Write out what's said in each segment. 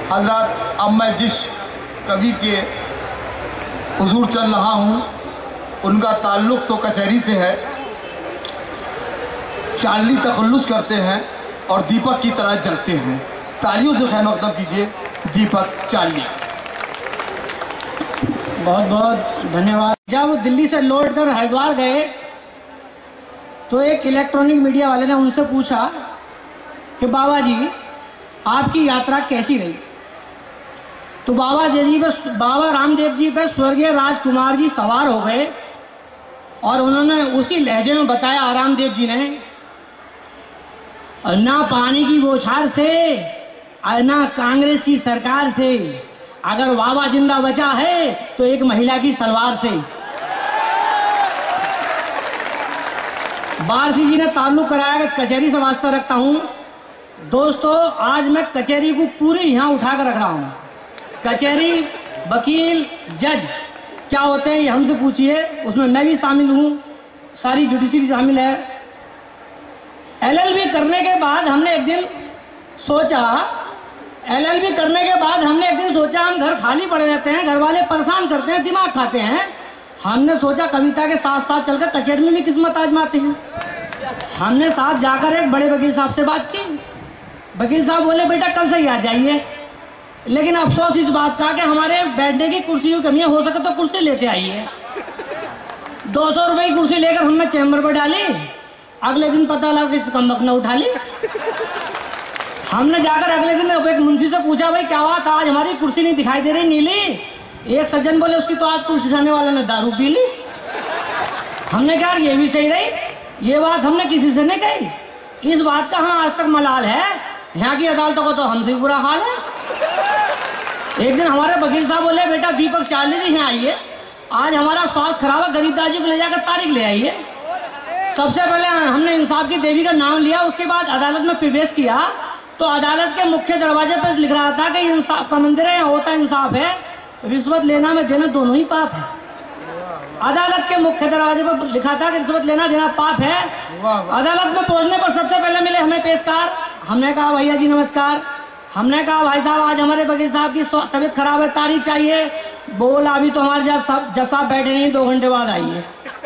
हजरत अब मैं जिस कवि के हुजूर चल रहा हूँ उनका ताल्लुक़ तो कचहरी से है। चार्ली तखल्लुस करते हैं और दीपक की तरह जलते हैं। तालियों से खैर मकदम कीजिए दीपक चार्ली। बहुत बहुत धन्यवाद। जब वो दिल्ली से लौट कर हरिद्वार गए तो एक इलेक्ट्रॉनिक मीडिया वाले ने उनसे पूछा कि बाबा जी आपकी यात्रा कैसी रही। तो बाबा रामदेव जी पे स्वर्गीय राजकुमार जी सवार हो गए और उन्होंने उसी लहजे में बताया रामदेव जी ने, ना पानी की बौछार से और ना कांग्रेस की सरकार से, अगर बाबा जिंदा बचा है तो एक महिला की सलवार से। बारसी जी ने ताल्लुक कराया कि कचहरी से वास्ता रखता हूं। दोस्तों आज मैं कचहरी को पूरी यहां उठाकर रख रहा हूं। कचहरी, वकील, जज क्या होते हैं ये हमसे पूछिए, उसमें मैं भी शामिल हूं, सारी जुडिशरी शामिल है। एलएलबी करने के बाद हमने एक दिन सोचा हम घर खाली पड़े रहते हैं, घर वाले परेशान करते हैं, दिमाग खाते हैं। हमने सोचा कविता के साथ साथ चलकर कचहरी में भी किस्मत आजमाते हैं। हमने साथ जाकर एक बड़े वकील साहब से बात की। वकील साहब बोले बेटा कल से ही आ जाइए, लेकिन अफसोस इस बात का कि हमारे बैठने की कुर्सी की कमी है, हो सके तो कुर्सी लेते आइए। 200 रुपए की कुर्सी लेकर हमने चैम्बर पर डाली। अगले दिन पता लगा कि कमबख्त ने उठा ली। हमने जाकर अगले दिन एक मुंशी से पूछा भाई क्या बात, आज हमारी कुर्सी नहीं दिखाई दे रही नीली। एक सज्जन बोले उसकी तो आज कुर्सी उठाने वाले ने दारू पी ली। हमने कहा ये भी सही रही, ये बात हमने किसी से नहीं कही। इस बात का हाँ आज तक मलाल है, यहाँ की अदालतों को तो हमसे भी बुरा हाल है। एक दिन हमारे वकील साहब बोले बेटा दीपक चार्ली जी यहाँ आइए, आज हमारा स्वास्थ्य खराब है, गरीबदास जी को ले जाकर तारीख ले आइए। सबसे पहले हमने इंसाफ की देवी का नाम लिया, उसके बाद अदालत में प्रवेश किया तो अदालत के मुख्य दरवाजे पर लिख रहा था कि इंसाफ का मंदिर है, यहाँ होता इंसाफ है, रिश्वत लेना में देना दोनों ही पाप है। अदालत के मुख्य दरवाजे पर लिखा था कि रिश्वत लेना देना पाप है। अदालत में पहुंचने पर सबसे पहले मिले हमें पेशकार। हमने कहा भैया जी नमस्कार। हमने कहा भाई साहब आज हमारे वकील साहब की तबीयत खराब है, तारीख चाहिए। बोला अभी तो हमारे जज साहब बैठे नहीं, 2 घंटे बाद आइए।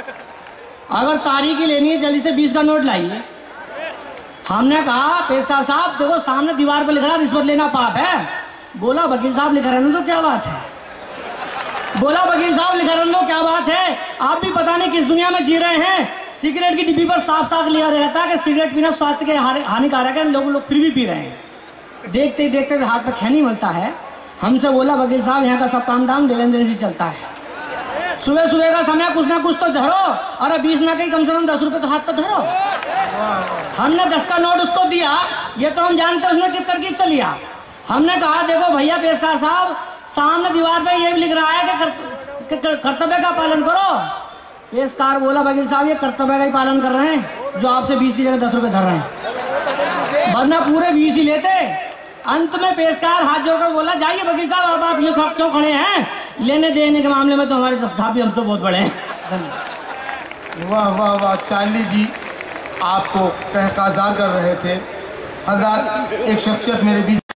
अगर तारीख ही लेनी है जल्दी से 20 का नोट लाइए। हमने कहा पेशकार साहब देखो सामने दीवार पर लिख रहा रिश्वत लेना पाप है। बोला वकील साहब लिखा रहने दो क्या बात है। बोला वकील साहब लिखा रहने दो क्या बात है, आप भी पता नहीं किस दुनिया में जी रहे हैं। सिगरेट की डिब्बी पर साफ साफ लिखा रहता है कि सिगरेट पीना स्वास्थ्य के हानिकारक है, लोग फिर भी पी रहे हैं। देखते देखते हाथ पर खैनी मिलता है। हमसे बोला वकील साहब यहाँ का सब काम दाम लेन देन से चलता है, सुबह सुबह का समय कुछ ना कुछ तो धरो, और 20 ना कहीं कम से कम 10 रुपए तो हाथ पर धरो। हमने 10 का नोट उसको दिया, ये तो हम जानते उसने किस तरकीब से लिया। हमने कहा देखो भैया पेशकार साहब सामने दीवार पे ये भी लिख रहा है कि कर्तव्य का पालन करो। पेशकार बोला वकील साहब ये कर्तव्य का ही पालन कर रहे हैं जो आपसे 20 की जगह 10 रुपए धर रहे हैं, वरना पूरे 20 ही लेते। अंत में पेशकार हाथ जोड़कर बोला जाइए वकील साहब आप ये क्यों खड़े हैं, लेने देने के मामले में तो हमारे साहब भी हमसे बहुत बड़े हैं। वाह वाह वाह, चार्ली जी आपको कहकाजार कर रहे थे। हजरात एक शख्सियत मेरे बीच